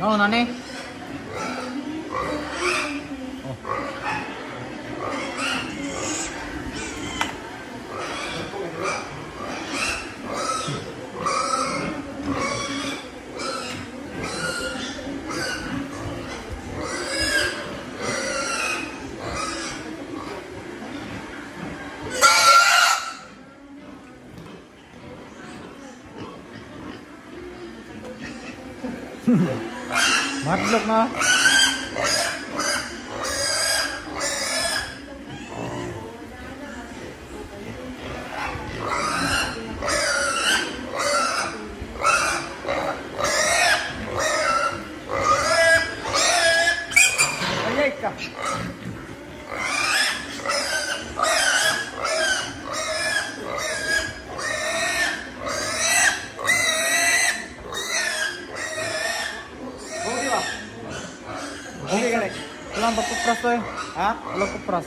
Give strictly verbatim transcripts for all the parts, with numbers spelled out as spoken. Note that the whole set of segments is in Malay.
Oh, nani? Oh. Madlock na. Ayay ka. Okay ka rin. Walang pagpupras to eh. Ha? Walang pagpupras.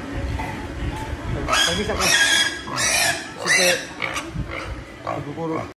Pag-isa ka. Sige. Pagpupuro.